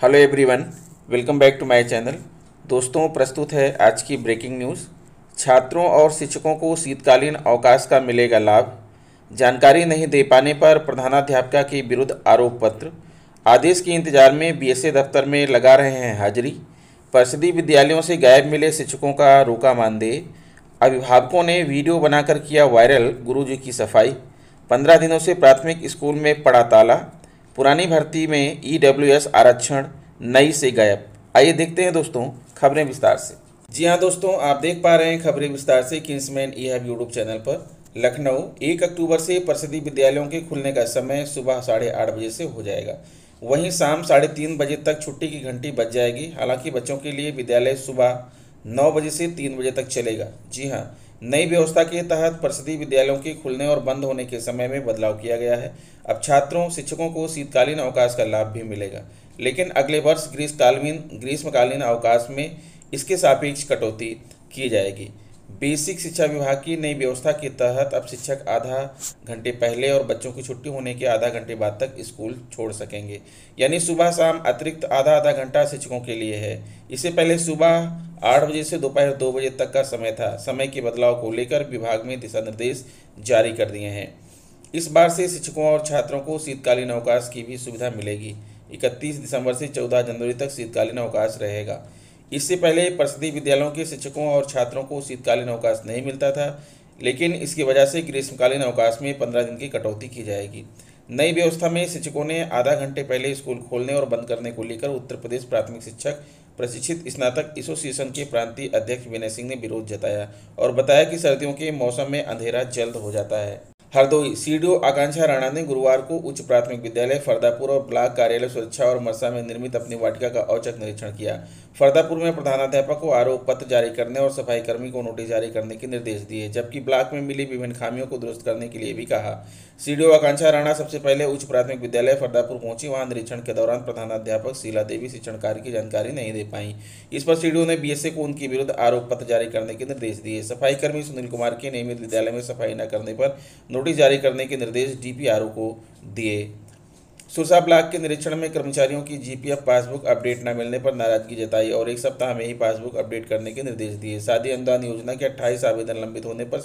Hello everyone, welcome back to my channel. दोस्तों, प्रस्तुत है आज की ब्रेकिंग न्यूज़। छात्रों और शिक्षकों को शीतकालीन अवकाश का मिलेगा लाभ। जानकारी नहीं दे पाने पर प्रधानाध्यापिका के विरुद्ध आरोप पत्र। आदेश के इंतजार में बीएसए दफ्तर में लगा रहे हैं हाजिरी। परिषदीय विद्यालयों से गायब मिले शिक्षकों का रोका मानदेय। अभिभावकों ने वीडियो बनाकर किया वायरल गुरुजी की सफाई। 15 दिनों से प्राथमिक स्कूल में पड़ा ताला। पुरानी भर्ती में ईडब्ल्यूएस आरक्षण नई से गायब। आइए देखते हैं दोस्तों खबरें विस्तार से। जी हाँ दोस्तों, आप देख पा रहे हैं खबरें विस्तार से Kingsman E have YouTube channel पर। लखनऊ 1 अक्टूबर से परिषदीय विद्यालयों के खुलने का समय सुबह 8:30 बजे से हो जाएगा। वहीं शाम 3:30 बजे तक छुट्टी की घंटी बज जाएगी। हालांकि बच्चों के लिए विद्यालय सुबह 9 बजे से 3 बजे तक चलेगा। जी हाँ, नई व्यवस्था के तहत परिषदीय विद्यालयों के खुलने और बंद होने के समय में बदलाव किया गया है। अब छात्रों शिक्षकों को शीतकालीन अवकाश का लाभ भी मिलेगा, लेकिन अगले वर्ष ग्रीष्मकालीन अवकाश में इसके सापेक्ष कटौती की जाएगी। बेसिक शिक्षा विभाग की नई व्यवस्था के तहत अब शिक्षक आधा घंटे पहले और बच्चों की छुट्टी होने के आधा घंटे बाद तक स्कूल छोड़ सकेंगे। यानी सुबह शाम अतिरिक्त आधा आधा घंटा शिक्षकों के लिए है। इससे पहले सुबह 8 बजे से दोपहर 2 बजे तक का समय था। समय के बदलाव को लेकर विभाग में दिशा निर्देश जारी कर दिए हैं। इस बार से शिक्षकों और छात्रों को शीतकालीन अवकाश की भी सुविधा मिलेगी। 31 दिसंबर से 14 जनवरी तक शीतकालीन अवकाश रहेगा। इससे पहले परिषदीय विद्यालयों के शिक्षकों और छात्रों को शीतकालीन अवकाश नहीं मिलता था, लेकिन इसकी वजह से ग्रीष्मकालीन अवकाश में 15 दिन की कटौती की जाएगी। नई व्यवस्था में शिक्षकों ने आधा घंटे पहले स्कूल खोलने और बंद करने को लेकर उत्तर प्रदेश प्राथमिक शिक्षक प्रशिक्षित स्नातक एसोसिएशन के प्रांतीय अध्यक्ष विनय सिंह ने विरोध जताया और बताया कि सर्दियों के मौसम में अंधेरा जल्द हो जाता है। हरदोई सीडीओ आकांक्षा राणा ने गुरुवार को उच्च प्राथमिक विद्यालय फरदापुर और ब्लॉक कार्यालय सुरक्षा और मरसा में निर्मित अपनी वाटिका का औचक निरीक्षण किया। फरदापुर में प्रधानाध्यापक को आरोप पत्र जारी करने और सफाई कर्मी को नोटिस जारी करने के निर्देश दिए, जबकि ब्लॉक में मिली विभिन्न खामियों को दुरुस्त करने के लिए भी कहा। सीडीओ आकांक्षा राणा सबसे पहले उच्च प्राथमिक विद्यालय फरदापुर पहुंची। वहां निरीक्षण के दौरान प्रधानाध्यापक शीला देवी शिक्षण कार्य की जानकारी नहीं दे पाई। इस पर सीडीओ ने बीएसए को उनके विरुद्ध आरोप पत्र जारी करने के निर्देश दिए। सफाई कर्मी सुनील कुमार के नियमित विद्यालय में सफाई न करने पर नोटिस जारी करने के निर्देश डीपीआरओ को दिए। सुरसा ब्लॉक के निरीक्षण में कर्मचारियों की जीपीएफ पासबुक अपडेट न मिलने पर नाराजगी जताई और 1 सप्ताह में ही पासबुक अपडेट करने के निर्देश दिए। शादी अनुदान योजना के 28 आवेदन लंबित होने पर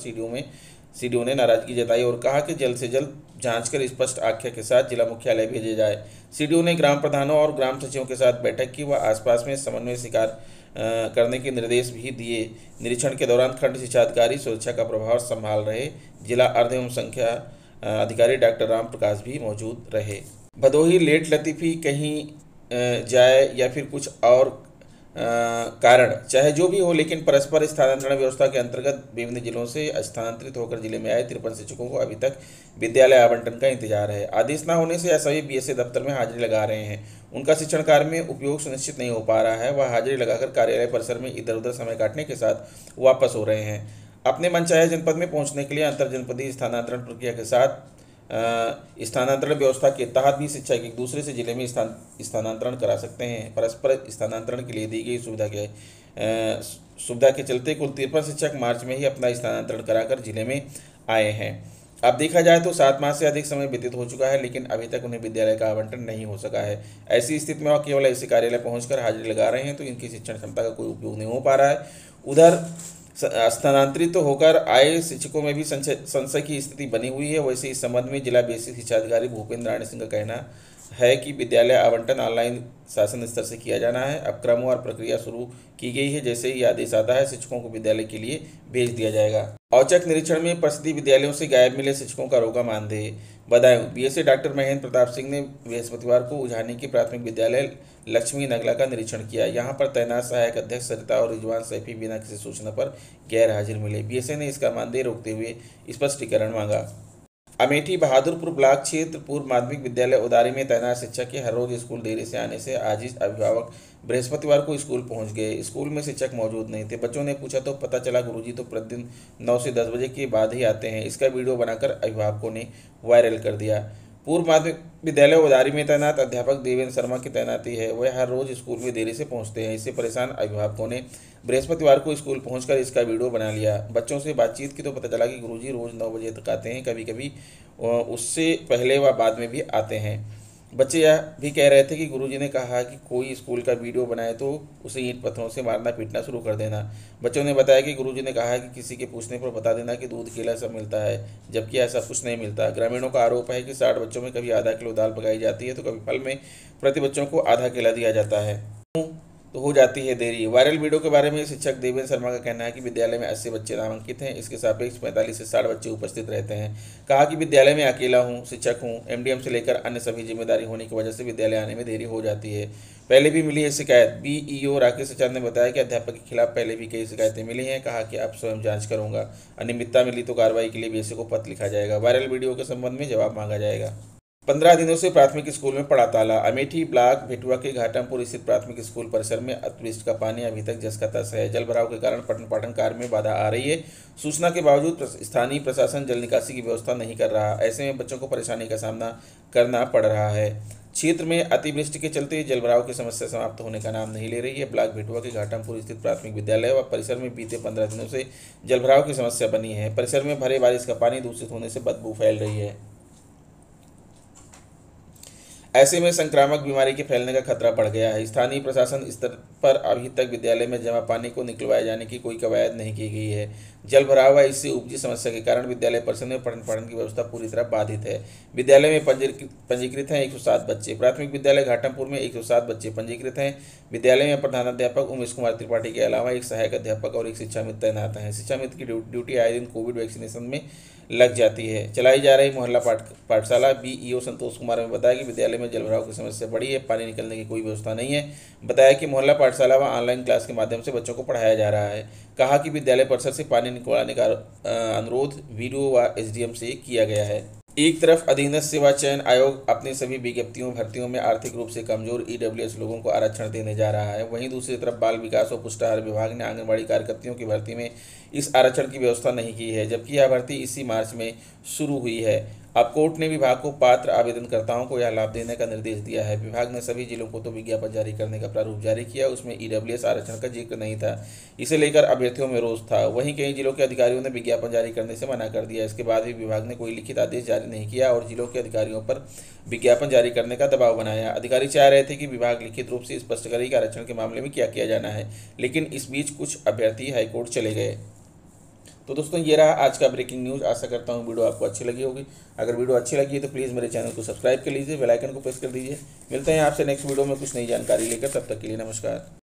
सीडीओ ने नाराजगी जताई और कहा कि जल्द से जल्द जांच कर स्पष्ट आख्या के साथ जिला मुख्यालय भेजे जाए। सीडीओ ने ग्राम प्रधानों और ग्राम सचिवों के साथ बैठक की व आसपास में समन्वय शिकार करने के निर्देश भी दिए। निरीक्षण के दौरान खंड शिक्षाधिकारी सुरक्षा का प्रभाव संभाल रहे जिला अर्ध एवं संख्या अधिकारी डॉक्टर राम प्रकाश भी मौजूद रहे। भदोही लेट लतीफ़ी कहीं जाए या फिर कुछ और कारण चाहे जो भी हो, लेकिन परस्पर स्थानांतरण व्यवस्था के अंतर्गत विभिन्न जिलों से स्थानांतरित होकर जिले में आए 53 शिक्षकों को अभी तक विद्यालय आवंटन का इंतजार है। आदेश न होने से सभी बीएसए दफ्तर में हाजिरी लगा रहे हैं। उनका शिक्षण कार्य में उपयोग सुनिश्चित नहीं हो पा रहा है। वह हाजिरी लगाकर कार्यालय परिसर में इधर उधर समय काटने के साथ वापस हो रहे हैं। अपने मनचाहे जनपद में पहुंचने के लिए अंतर जनपदीय स्थानांतरण प्रक्रिया के साथ स्थानांतरण व्यवस्था के तहत भी शिक्षक एक दूसरे से जिले में स्थानांतरण करा सकते हैं। परस्पर स्थानांतरण के लिए दी गई सुविधा के चलते कुल 53 शिक्षक मार्च में ही अपना स्थानांतरण कराकर जिले में आए हैं। अब देखा जाए तो 7 माह से अधिक समय व्यतीत हो चुका है, लेकिन अभी तक उन्हें विद्यालय का आवंटन नहीं हो सका है। ऐसी स्थिति में वह केवल ऐसे कार्यालय पहुंचकर हाजिरी लगा रहे हैं, तो इनकी शिक्षण क्षमता का कोई उपयोग नहीं हो पा रहा है। उधर स्थानांतरित होकर आए शिक्षकों में भी संशय की स्थिति बनी हुई है। वैसे इस संबंध में जिला बेसिक शिक्षा अधिकारी भूपेंद्र राणा सिंह का कहना है कि विद्यालय आवंटन ऑनलाइन शासन स्तर से किया जाना है। अब क्रम और प्रक्रिया शुरू की गई है। जैसे ही आदेश आता है शिक्षकों को विद्यालय के लिए भेज दिया जाएगा। औचक निरीक्षण में परिषदीय विद्यालयों से गायब मिले शिक्षकों का रोका मानदेय। बदायूं बीएसए डॉक्टर महेंद्र प्रताप सिंह ने बृहस्पतिवार को उझानी के प्राथमिक विद्यालय लक्ष्मी नगला का निरीक्षण किया। यहां पर तैनात सहायक अध्यक्ष सरिता और रिजवान सैफी बिना किसी सूचना पर गैर हाजिर मिले। बीएसए ने इसका मानदेय रोकते हुए स्पष्टीकरण मांगा। अमेठी बहादुरपुर ब्लॉक क्षेत्र पूर्व माध्यमिक विद्यालय उदारी में तैनात शिक्षक के हर रोज स्कूल देरी से आने से आजिज अभिभावक बृहस्पतिवार को स्कूल पहुंच गए। स्कूल में शिक्षक मौजूद नहीं थे। बच्चों ने पूछा तो पता चला गुरुजी तो प्रतिदिन 9 से 10 बजे के बाद ही आते हैं। इसका वीडियो बनाकर अभिभावकों ने वायरल कर दिया। पूर्व माध्यमिक विद्यालय उदारी में तैनात अध्यापक देवेंद्र शर्मा की तैनाती है। वह हर रोज स्कूल में देरी से पहुंचते हैं। इससे परेशान अभिभावकों ने बृहस्पतिवार को स्कूल पहुंचकर इसका वीडियो बना लिया। बच्चों से बातचीत की तो पता चला कि गुरुजी रोज 9 बजे तक आते हैं, कभी कभी उससे पहले व बाद में भी आते हैं। बच्चे यह भी कह रहे थे कि गुरुजी ने कहा कि कोई स्कूल का वीडियो बनाए तो उसे ईंट पत्थरों से मारना पीटना शुरू कर देना। बच्चों ने बताया कि गुरुजी ने कहा कि किसी के पूछने पर बता देना कि दूध केला सब मिलता है, जबकि ऐसा कुछ नहीं मिलता। ग्रामीणों का आरोप है कि 60 बच्चों में कभी आधा किलो दाल पकाई जाती है तो कभी फल में प्रति बच्चों को आधा केला दिया जाता है तो हो जाती है देरी। वायरल वीडियो के बारे में शिक्षक देवेंद्र शर्मा का कहना है कि विद्यालय में 80 बच्चे नामांकित हैं, इसके सापेक्ष 45 से 60 बच्चे उपस्थित रहते हैं। कहा कि विद्यालय में अकेला हूँ, शिक्षक हूँ, एमडीएम से लेकर अन्य सभी जिम्मेदारी होने की वजह से विद्यालय आने में देरी हो जाती है। पहले भी मिली है शिकायत। बीईओ राकेश आचार्य ने बताया कि अध्यापक के खिलाफ पहले भी कई शिकायतें मिली हैं। कहा कि अब स्वयं जांच करूंगा, अनियमितता मिली तो कार्रवाई के लिए बीएसए को पत्र लिखा जाएगा। वायरल वीडियो के संबंध में जवाब मांगा जाएगा। 15 दिनों से प्राथमिक स्कूल में पड़ा ताला। अमेठी ब्लॉक भेटुआ के घाटमपुर स्थित प्राथमिक स्कूल परिसर में अतिवृष्टि का पानी अभी तक जस का तस है। जल भराव के कारण पठन पाठन कार्य में बाधा आ रही है। सूचना के बावजूद स्थानीय प्रशासन जल निकासी की व्यवस्था नहीं कर रहा। ऐसे में बच्चों को परेशानी का सामना करना पड़ रहा है। क्षेत्र में अतिवृष्टि के चलते जलभराव की समस्या समाप्त होने का नाम नहीं ले रही है। ब्लॉक भेटुआ के घाटमपुर स्थित प्राथमिक विद्यालय व परिसर में बीते 15 दिनों से जलभराव की समस्या बनी है। परिसर में भरे बारिश का पानी दूषित होने से बदबू फैल रही है। ऐसे में संक्रामक बीमारी के फैलने का खतरा बढ़ गया है। स्थानीय प्रशासन स्तर पर अभी तक विद्यालय में जमा पानी को निकलवाए जाने की कोई कवायद नहीं की गई है। जल भराव व इससे उपजी समस्या के कारण विद्यालय परिसर में पठन पाठन की व्यवस्था पूरी तरह बाधित है। विद्यालय में पंजीकृत हैं 107 बच्चे। प्राथमिक विद्यालय घाटमपुर में 107 बच्चे पंजीकृत हैं। विद्यालय में प्रधानाध्यापक उमेश कुमार त्रिपाठी के अलावा एक सहायक अध्यापक और एक शिक्षा मित्र तैनात हैं। शिक्षा मित्र की ड्यूटी आए दिन कोविड वैक्सीनेशन में लग जाती है। चलाई जा रही मोहल्ला पाठशाला बीईओ संतोष कुमार ने बताया कि विद्यालय में जलभराव की समस्या बढ़ी है, पानी निकलने की कोई व्यवस्था नहीं है। बताया कि मोहल्ला पाठशाला व ऑनलाइन क्लास के माध्यम से बच्चों को पढ़ाया जा रहा है। कहा कि विद्यालय परिसर से पानी निकलवाने का अनुरोध वीडियो व एसडीएम से किया गया है। एक तरफ अधीनस्थ सेवा चयन आयोग अपनी सभी विज्ञप्तियों भर्तियों में आर्थिक रूप से कमजोर ईडब्ल्यूएस लोगों को आरक्षण देने जा रहा है, वहीं दूसरी तरफ बाल विकास और पुष्टाहार विभाग ने आंगनबाड़ी कार्यकर्तियों की भर्ती में इस आरक्षण की व्यवस्था नहीं की है, जबकि यह भर्ती इसी मार्च में शुरू हुई है। अब कोर्ट ने विभाग को पात्र आवेदनकर्ताओं को यह लाभ देने का निर्देश दिया है। विभाग ने सभी जिलों को तो विज्ञापन जारी करने का प्रारूप जारी किया, उसमें ईडब्ल्यूएस आरक्षण का जिक्र नहीं था। इसे लेकर अभ्यर्थियों में रोष था। वहीं कई जिलों के अधिकारियों ने विज्ञापन जारी करने से मना कर दिया। इसके बाद भी विभाग ने कोई लिखित आदेश जारी नहीं किया और जिलों के अधिकारियों पर विज्ञापन जारी करने का दबाव बनाया। अधिकारी चाह रहे थे कि विभाग लिखित रूप से स्पष्ट करे कि आरक्षण के मामले में क्या किया जाना है, लेकिन इस बीच कुछ अभ्यर्थी हाईकोर्ट चले गए। तो दोस्तों ये रहा आज का ब्रेकिंग न्यूज़। आशा करता हूँ वीडियो आपको अच्छी लगी होगी। अगर वीडियो अच्छी लगी है तो प्लीज़ मेरे चैनल को सब्सक्राइब कर लीजिए, बेल आइकन को प्रेस कर दीजिए। मिलते हैं आपसे नेक्स्ट वीडियो में कुछ नई जानकारी लेकर, तब तक के लिए नमस्कार।